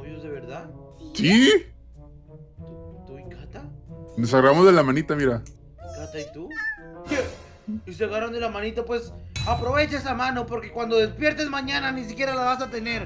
novios de verdad? ¿Sí? ¿Tú y Cata? Nos agarramos de la manita, mira. ¿Cata y tú? ¿Qué? Y se agarran de la manita, pues aprovecha esa mano porque cuando despiertes mañana ni siquiera la vas a tener.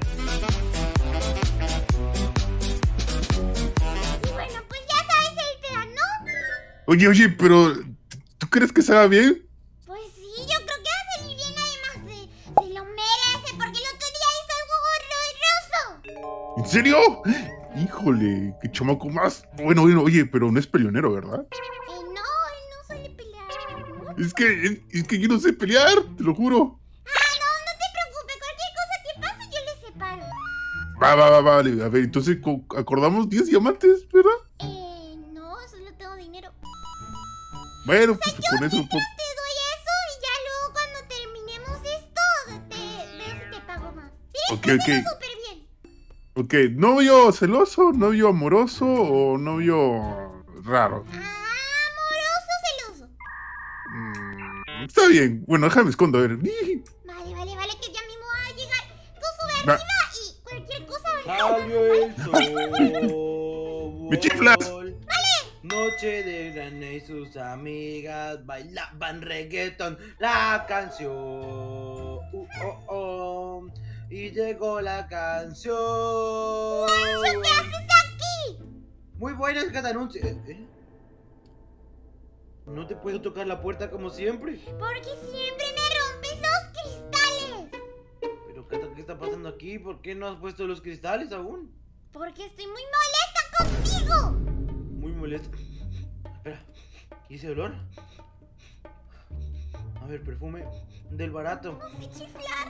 Y bueno, pues ya sabes el plan, ¿no? Oye, pero ¿tú crees que se haga bien? Pues sí, yo creo que va a salir bien, además se lo merece, porque el otro día hizo algo horroroso. ¿En serio? Híjole, qué chamaco más. Bueno, oye, pero no es peleonero, ¿verdad? No, él no suele pelear mucho. Es que yo no sé pelear, te lo juro. No te preocupes, cualquier cosa que pase yo le separo. Vale. A ver, entonces acordamos 10 diamantes, ¿verdad? No, solo tengo dinero. Bueno, pues con eso un poco. Te doy eso y ya luego cuando terminemos esto, veo si te pago más. ¿Sí? Ok. Súper bien. Ok, ¿novio celoso, novio amoroso o novio raro? Amoroso, celoso. Está bien. Bueno, déjame escondo, a ver. Vale, que ya mismo va a llegar. Tú sube Va. arriba y cualquier cosa. Salió el sol. ¡Me chiflas! Noche de René y sus amigas bailaban reggaeton, la canción. Y llegó la canción. ¿Qué haces aquí? Muy buena es cada anuncio. No te puedo tocar la puerta como siempre. Porque siempre me rompes los cristales. Pero Cata, ¿qué está pasando aquí? ¿Por qué no has puesto los cristales aún? Porque estoy muy molesta contigo. Muy molesto. Espera, ¿y ese olor? A ver, perfume del barato. No sé chiflar.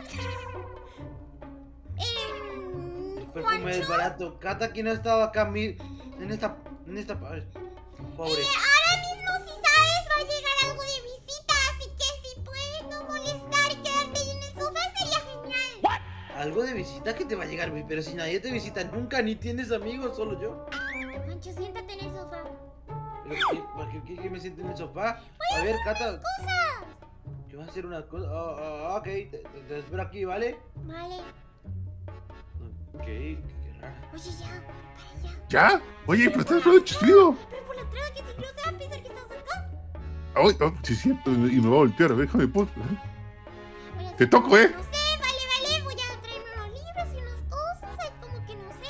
Perfume del Juancho, barato. Cata, ¿quién ha estado acá en esta pobre? ahora mismo si sabes va a llegar algo de visita, así que si puedes no molestar y quedarte ahí en el sofá sería genial. Algo de visita que te va a llegar, pero si nadie te visita nunca, ni tienes amigos, solo yo. Juancho, siéntate en el sofá. ¿Para qué me siento en el sofá? A ver, Cata, Cosas. yo voy a hacer una cosa. Ok, te espero aquí, ¿vale? Vale. Ok, qué raro. Oye, ya, para allá. ¿Ya? Oye, pero estás todo chiflido. Pero por la traba que si no se va a pensar que estás acá. Ay, sí, es cierto. Y me va a voltear. A ver, déjame pues. Voy a Te hacer- toco, No sé, vale. Voy a traerme unos libros y unas cosas. Ay, como que no sé.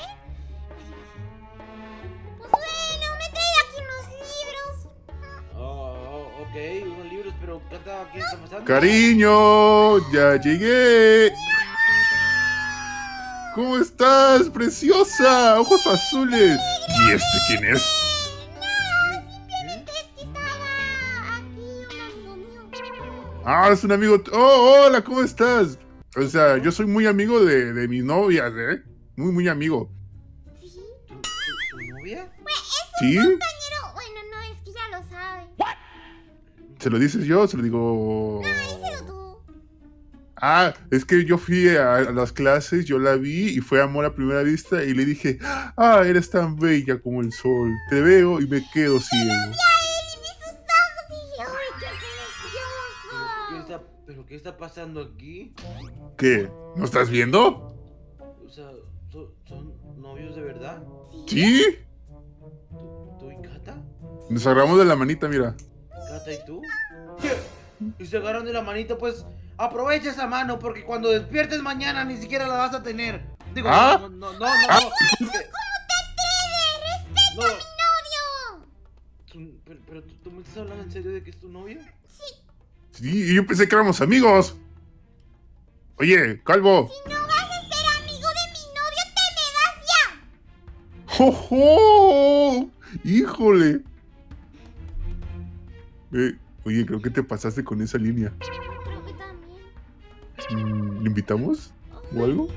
Pues bueno, me trae aquí unos libros. Ok, unos libros, pero Cata, ¿qué está pasando? Cariño, ya llegué. ¿Cómo estás, preciosa? Ojos azules. ¿Y este quién es? Es que estaba aquí un amigo mío. Ah, es un amigo. Oh, hola, ¿cómo estás? O sea, yo soy muy amigo de mis novias, ¿eh? Muy amigo. ¿Sí? ¿Tu novia? ¿Sí? Compañero, bueno, no, es que ya lo sabe. ¿Se lo dices yo? Se lo digo. Díselo tú. Ah, es que yo fui a las clases, yo la vi y fue amor a primera vista y le dije, ah, eres tan bella como el sol. Te veo y me quedo ciego. Y vi sus ojos y dije, ¡ay, qué precioso! ¿Pero qué está pasando aquí? ¿Qué? ¿No estás viendo? O sea, ¿son novios de verdad? ¿Sí? ¿Tú y Cata? Nos agarramos de la manita, mira. ¿Cata y tú? ¿Qué? Y se agarran de la manita, pues aprovecha esa mano porque cuando despiertes mañana ni siquiera la vas a tener. Digo, ¿Ah? no. ¿Cómo te atreves? ¡Respeta a mi novio! Pero ¿tú me estás hablando en serio de que es tu novio? Sí, y yo pensé que éramos amigos. Oye, Calvo. Si no vas a ser amigo de mi novio, te me vas ya. ¡Jojo! ¡Híjole! Oye, creo que te pasaste con esa línea. Creo que también. ¿Le invitamos? ¿O algo?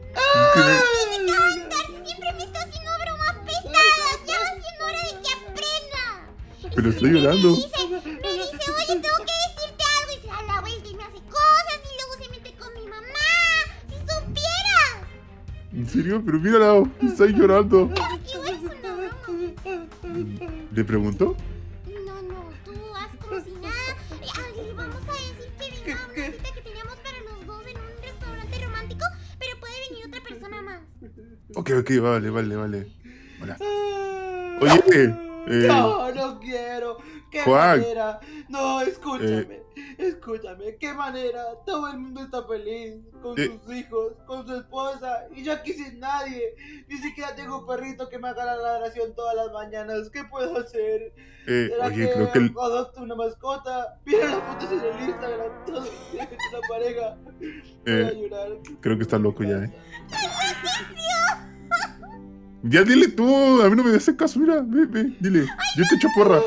Siempre me está haciendo bromas pesadas. Ya va siendo hora de que aprenda. Pero estoy llorando. Me dice, oye, tengo que decirte algo. Y se da la vuelta y me hace cosas. Y luego se mete con mi mamá. Si supieras. ¿En serio? Pero mírala, está llorando. Igual es una broma. ¿Le preguntó? No, tú haz como si nada. Le vamos a decir que vino a una cita que teníamos para los dos en un restaurante romántico, pero puede venir otra persona más. Ok, vale. Hola. Oye, No, no quiero. ¿Qué Juan. manera? No, escúchame. ¿Qué manera? Todo el mundo está feliz con sus hijos, con su esposa, y yo aquí sin nadie. Ni siquiera tengo un perrito que me haga la ladración todas las mañanas. ¿Qué puedo hacer? ¿Será oye, que creo que adopto una mascota? Mira las fotos en el Instagram, todos tienen una pareja. Voy a llorar. creo que está loco ya, Ya dile tú, a mí no me des caso, mira, ve, dile. Yo te echo porra.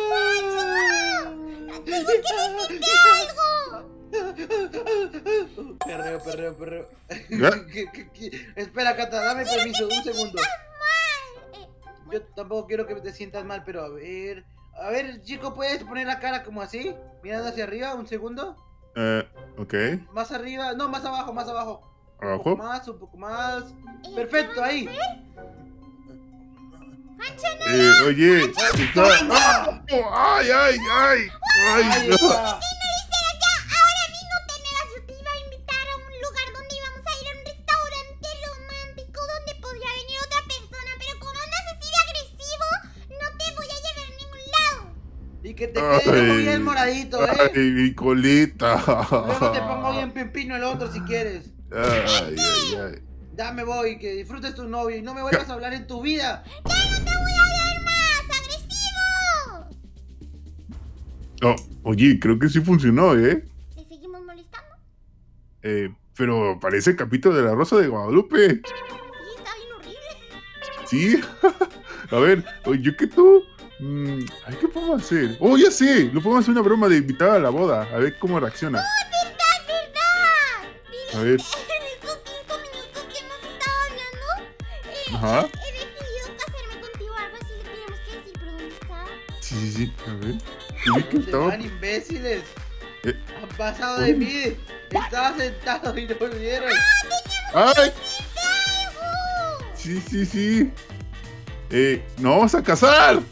Perreo. ¿Ya? Espera, Cata, dame permiso, un segundo. Yo tampoco quiero que te sientas mal, pero a ver, chico, ¿puedes poner la cara como así? Mirando hacia arriba, un segundo. Ok. Más arriba, no, más abajo. ¿Abajo? Un poco más. Perfecto, ahí. Oye, está... ¡Ay! Ahí está. Ahora mismo te iba a invitar a un lugar donde íbamos a ir a un restaurante romántico donde podría venir otra persona, pero como andas así de agresivo, no te voy a llevar a ningún lado. Y que te quede bien moradito, ¡Ay, mi colita! Luego te pongo bien pepino el otro si quieres. Ay. Ya me voy, que disfrutes tu novio y no me vuelvas a hablar en tu vida. ¡Ya no te voy a ver más! ¡Agresivo! Oh, oye, creo que sí funcionó, ¿Le seguimos molestando? Pero parece el capítulo de La Rosa de Guadalupe. Sí, está bien horrible. Sí. A ver, oye, ¿qué tú? Ay, ¿qué podemos hacer? Oh, ya sé, lo podemos hacer una broma de invitar a la boda. A ver cómo reacciona. ¡Verdad! A ver. En estos 5 minutos que hemos estado hablando, Ajá. he decidido casarme contigo, algo así le tenemos que decir, pero ¿dónde está? Sí. A ver. Uy, que ¿Dónde estaba... van, imbéciles? Eh. Han pasado de mí. Estaba sentado y no me vieron. ¡Ay! Sí. ¡Nos vamos a casar!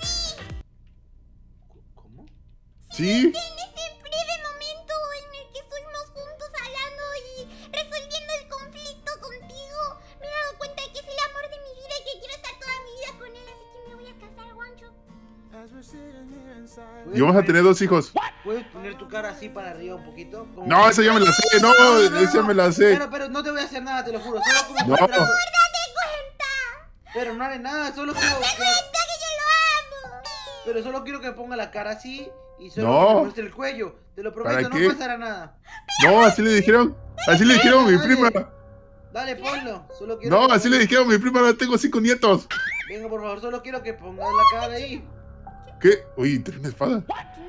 ¿Cómo? Sí. En ese breve momento en el que estuvimos juntos hablando y resolviendo el conflicto contigo, me he dado cuenta de que es el amor de mi vida y que quiero estar toda mi vida con él, así que me voy a casar, Juancho. Y vamos a tener 2 hijos. ¿Puedes poner tu cara así para arriba un poquito? Como- No, esa ya me la sé. No, esa me la sé. Pero no te voy a hacer nada, te lo juro. Solo como No. un trago. ¡Date cuenta! Pero no haré nada, solo quiero ¡Date cuenta que yo lo amo! Pero solo quiero que ponga la cara así y solo No. que me muestre el cuello. Te lo prometo, ¿Para no qué? pasará nada. No, así le dijeron. Así le dijeron a mi prima. Dale, ponlo. Solo quiero No, que- así le dijeron a mi prima. Ahora tengo 5 nietos. Venga, por favor, solo quiero que pongas la cara ahí. ¿Qué? Oye, ¿tiene una espada?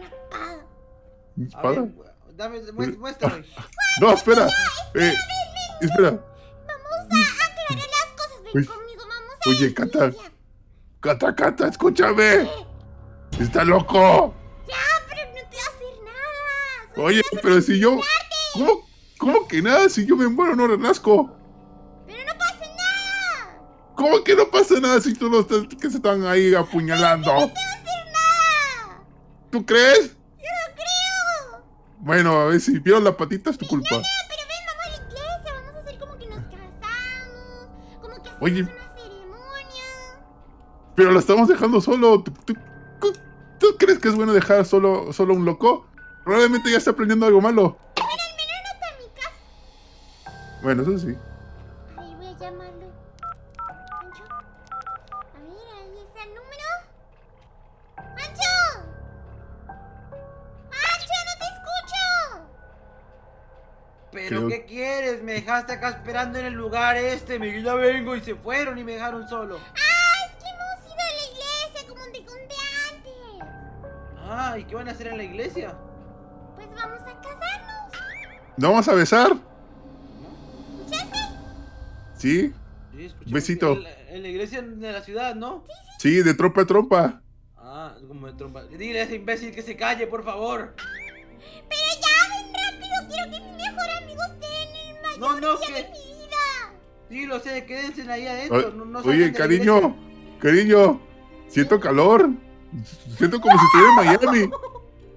A Una espada. ¿Una espada? ver, dame, muéstrame. No, espera. Espera. Vamos a aclarar las cosas, ven Uy. conmigo, vamos a Oye, la Cata. iglesia. Cata, escúchame. Está loco. Ya, pero no te va a hacer nada. Solo Oye, pero si yo... ¿Cómo que nada? Si yo me muero no renazco. Pero no pasa nada. ¿Cómo que no pasa nada si todos los que se están ahí apuñalando? No te va a hacer nada. ¿Tú crees? Yo no creo. Bueno, a ver si vieron la patita es tu culpa. Pero ven, vamos a la iglesia. Vamos a hacer como que nos casamos. Como que hacemos Oye. una ceremonia. Pero lo estamos dejando solo. ¿Tú crees que es bueno dejar solo a un loco? Probablemente ya está aprendiendo algo malo. Pero al menos no está en mi casa. Bueno, eso sí. A ver, voy a llamarlo. ¿Pancho? A ver, ahí está el número. ¡Pancho! ¡Pancho, no te escucho! ¿Pero Creo- qué quieres? Me dejaste acá esperando en el lugar este. Ya vengo y se fueron y me dejaron solo. ¡Ah, es que hemos ido a la iglesia, como te conté antes! Ah, ¿y qué van a hacer en la iglesia? Pues vamos a casarnos. ¿No vamos a besar? ¿Escuchaste? Sí. Sí, escuché Besito. que en la iglesia de la ciudad, ¿no? Sí, de trompa a trompa. Ah, como de trompa. Dile a ese imbécil que se calle, por favor. Pero ya, ven rápido, quiero que mi mejor amigo esté en el mayor No, día que- de mi vida. Sí, lo sé, quédense ahí adentro. No salgan Oye, de la cariño, siento calor. Siento como si estuviera en Miami.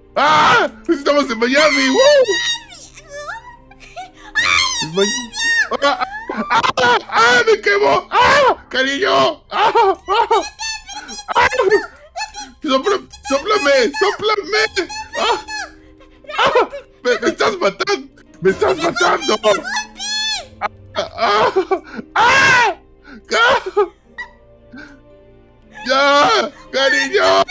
¡Ah! ¡Estamos en Miami! ¡Woo! Es ¡Me quemó! ¡Ah! ¡Cariño! ¡Ah! ¡Ah! ¡Ah! ¡Sóplame! ¡Sóplame! ¡Ah! ¡Ah! ¡Me estás matando! ¡Me estás matando! ¡Ah! ¡Ah! ¡Ah! ¡Ah! ¡Ya! ¡Cariño!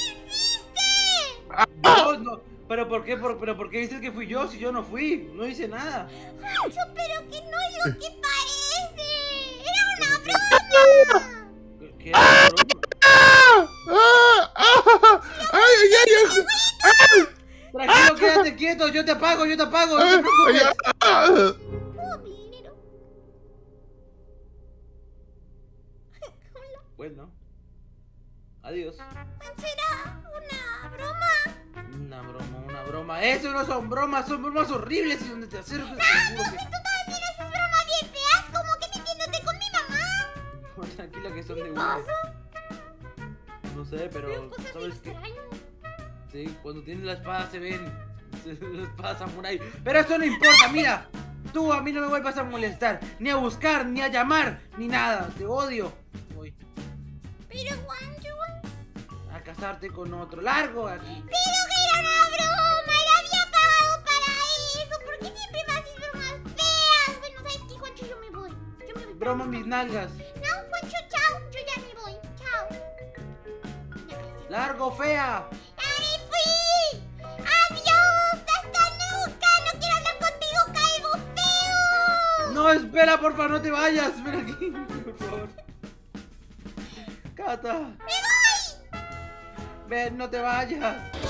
No, pero ¿por qué dices que fui yo si yo no fui? No hice nada. Juancho, pero que no es lo que parece. Era una broma. ¿Qué era broma? ¡Ah! ¡Ah! ¡Ah! ¡Ay, ay, ay! ¡Ah! Tranquilo, quédate quieto, yo te apago, no te preocupes. ¡Ah! Oh, mi dinero. Hola. Bueno, adiós. ¿Será una broma? Una broma. Eso no son bromas horribles y donde te acercas te juro que... Tú también haces bromas bien feas, como que metiéndote con mi mamá. No, tranquila que son de ¿Qué uno. pasa? No sé, pero Veo cosas ¿sabes qué? extrañas. Sí, cuando tienen la espada se ven la espada samurái. Pero eso no importa, mira. Tú a mí no me vuelvas a molestar, ni a buscar, ni a llamar, ni nada. Te odio. Voy Pero Juancho, a casarte con otro. Largo aquí. pero que era una broma, la había pagado para eso. ¿Por qué siempre me haces bromas feas? Bueno, ¿sabes qué, Juancho? Yo me voy. Broma mis nalgas. No, Juancho, chao. Yo ya me voy. Chao. Largo, fea. ¡Ahí fui! ¡Adiós! ¡Hasta nunca! ¡No quiero hablar contigo, calvo feo! No, espera, porfa, no te vayas. Ven aquí, por favor. Cata. ¡Me voy! Ven, no te vayas.